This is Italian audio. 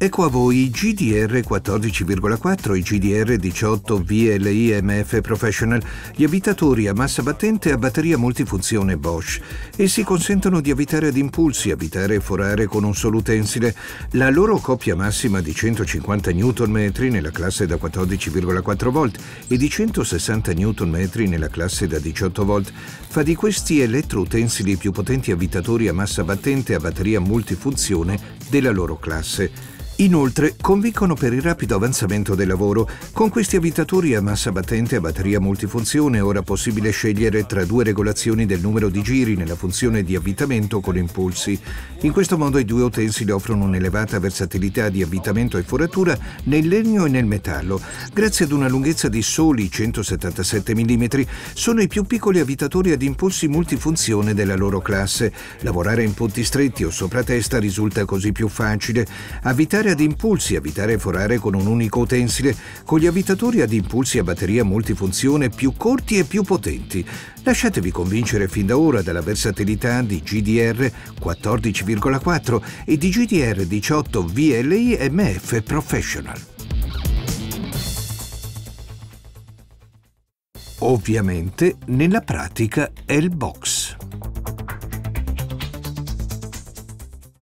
Ecco a voi i GDR 14,4 e i GDR 18 VLI MF Professional, gli avvitatori a massa battente a batteria multifunzione Bosch. Essi consentono di avvitare ad impulsi, avvitare e forare con un solo utensile. La loro coppia massima di 150 Nm nella classe da 14,4 volt e di 160 Nm nella classe da 18 volt fa di questi elettroutensili i più potenti avvitatori a massa battente a batteria multifunzione della loro classe. Inoltre, convincono per il rapido avanzamento del lavoro. Con questi avvitatori a massa battente a batteria multifunzione è ora possibile scegliere tra due regolazioni del numero di giri nella funzione di avvitamento con impulsi. In questo modo i due utensili offrono un'elevata versatilità di avvitamento e foratura nel legno e nel metallo. Grazie ad una lunghezza di soli 177 mm, sono i più piccoli avvitatori ad impulsi multifunzione della loro classe. Lavorare in punti stretti o sopra testa risulta così più facile. Avvitare ad impulsi, avvitare e forare con un unico utensile, con gli avvitatori ad impulsi a batteria multifunzione più corti e più potenti. Lasciatevi convincere fin da ora dalla versatilità di GDR 14,4 e di GDR 18 VLI MF Professional. Ovviamente, nella pratica è il box.